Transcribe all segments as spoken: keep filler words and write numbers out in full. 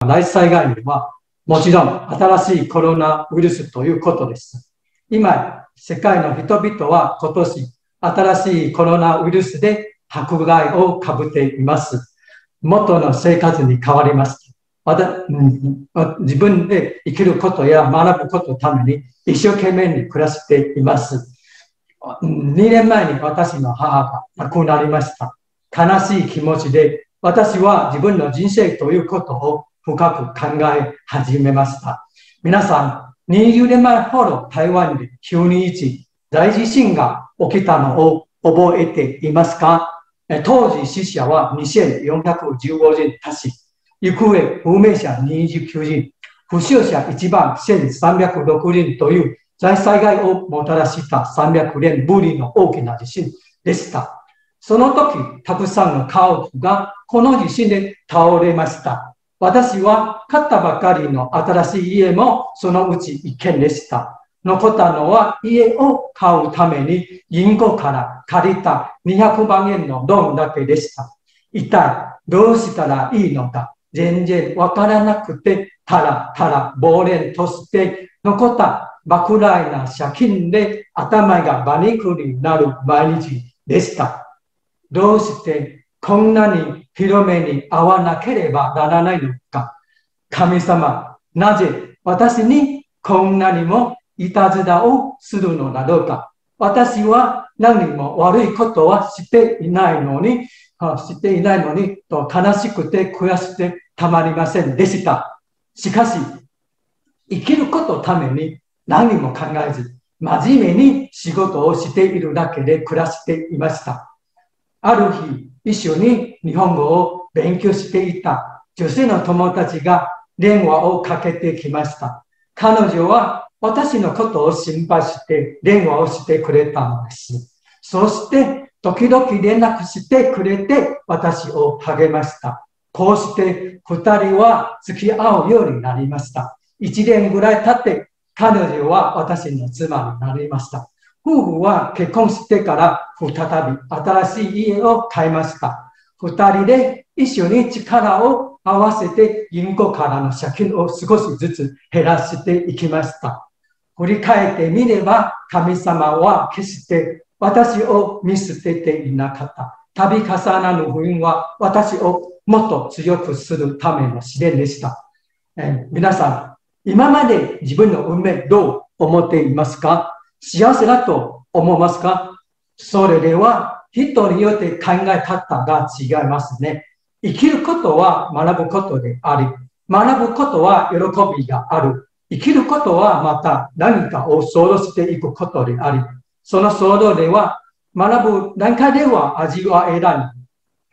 大災害は、もちろん新しいコロナウイルスということです。今、世界の人々は今年、新しいコロナウイルスで迫害をかぶっています。元の生活に変わります。自分で生きることや学ぶことのために一生懸命に暮らしています。にねんまえに私の母が亡くなりました。悲しい気持ちで私は自分の人生ということを深く考え始めました。皆さん、にじゅうねんまえほど台湾できゅうにいち大地震が起きたのを覚えていますか？当時死者はにせんよんひゃくじゅうごにん達し、行方不明者にじゅうきゅうにん、負傷者いちまんせんさんびゃくろくにんという大災害をもたらしたさんびゃくねんぶりの大きな地震でした。その時、たくさんの家屋がこの地震で倒れました。私は買ったばかりの新しい家もそのうち一軒でした。残ったのは家を買うために銀行から借りたにひゃくまんえんのローンだけでした。一体どうしたらいいのか全然わからなくて、たらたら呆然として残った莫大な借金で頭がバニクになる毎日でした。どうしてこんなに広めに遭わなければならないのか。神様、なぜ私にこんなにもいたずらをするのだろうか。私は何も悪いことはしていないのに、していないのにと悲しくて悔しくてたまりませんでした。しかし、生きることのために何も考えず、真面目に仕事をしているだけで暮らしていました。ある日、一緒に日本語を勉強していた女性の友達が電話をかけてきました。彼女は私のことを心配して電話をしてくれたのです。そして、時々連絡してくれて私を励ました。こうして二人は付き合うようになりました。一年ぐらい経って彼女は私の妻になりました。夫婦は結婚してから再び新しい家を買いました。二人で一緒に力を合わせて銀行からの借金を少しずつ減らしていきました。振り返ってみれば神様は決して私を見捨てていなかった。度重なる不運は私をもっと強くするための試練でした。えー、皆さん、今まで自分の運命どう思っていますか？幸せだと思いますか？それでは人によって考え方が違いますね。生きることは学ぶことであり、学ぶことは喜びがある。生きることはまた何かを想像していくことであり、その想像では学ぶ段階では味わえない、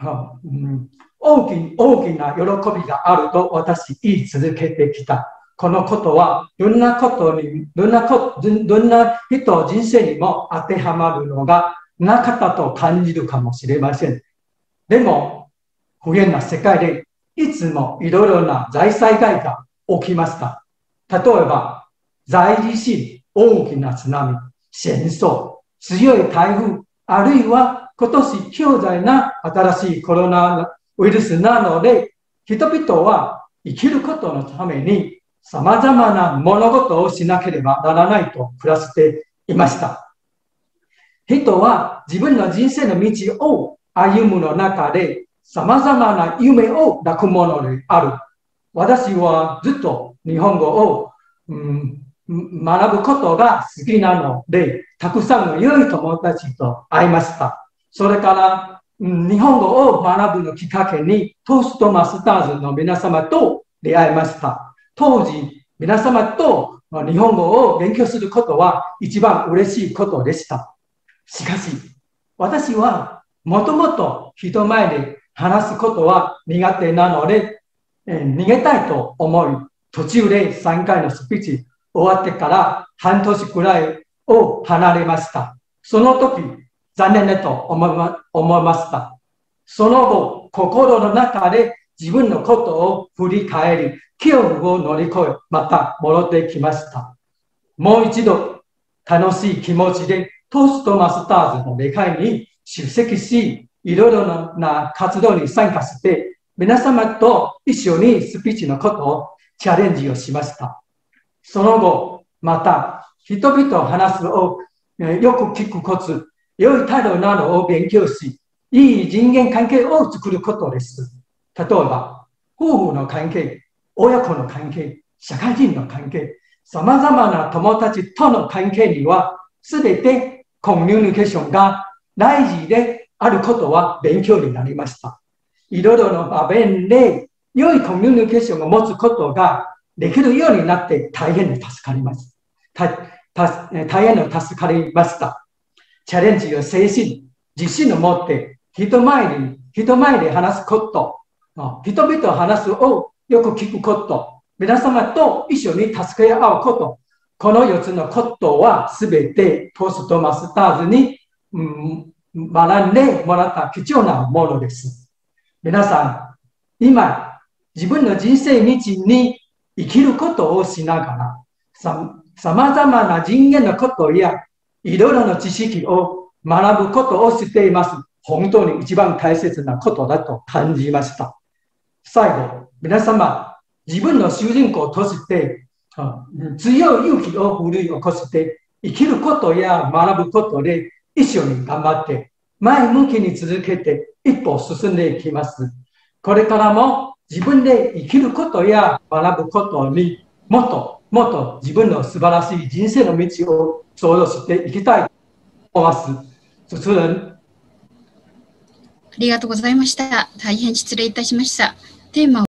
うん、大き、大きな喜びがあると私言い続けてきた。このことはどんなことに、どんなこと、どんな人人生にも当てはまるのがなかったと感じるかもしれません。でも、不便な世界でいつもいろいろな大災害が起きました。例えば、大地震、大きな津波、戦争、強い台風、あるいは今年強大な新しいコロナウイルスなので、人々は生きることのために様々な物事をしなければならないと暮らしていました。人は自分の人生の道を歩むの中で様々な夢を抱くものである。私はずっと日本語を、うん、学ぶことが好きなので、たくさんの良い友達と会いました。それから、うん、日本語を学ぶのきっかけに、トーストマスターズの皆様と出会いました。当時、皆様と日本語を勉強することは一番嬉しいことでした。しかし、私はもともと人前で話すことは苦手なので、えー、逃げたいと思い、途中でさんかいのスピーチ終わってから半年くらいを離れました。その時、残念だと思いま、思いました。その後、心の中で自分のことを振り返り、恐怖を乗り越え、また戻ってきました。もう一度、楽しい気持ちでトーストマスターズの礼会に出席し、いろいろな活動に参加して、 皆様と一緒にスピーチのことをチャレンジをしました。その後、また、人々と話すをよく聞くコツ、良い態度などを勉強し、いい人間関係を作ることです。例えば、夫婦の関係、親子の関係、社会人の関係、様々な友達との関係には、すべてコミュニケーションが大事であることは勉強になりました。いろいろな場面で良いコミュニケーションを持つことができるようになって大変に助かります。大変に助かりました。チャレンジを精神、自信を持って人前に、人前で話すこと、人々と話すをよく聞くこと、皆様と一緒に助け合うこと、このよっつのことはすべてトーストマスターズに、うん、学んでもらった貴重なものです。皆さん、今、自分の人生道に生きることをしながら、さまざまな人間のことやいろいろな知識を学ぶことをしています。本当に一番大切なことだと感じました。最後、皆様、自分の主人公として、強い勇気を振り起こして生きることや学ぶことで一緒に頑張って前向きに続けて一歩進んでいきます。これからも自分で生きることや学ぶことにもっともっと自分の素晴らしい人生の道を想像していきたいと思います。主持人。 ありがとうございました。大変失礼いたしました。テーマ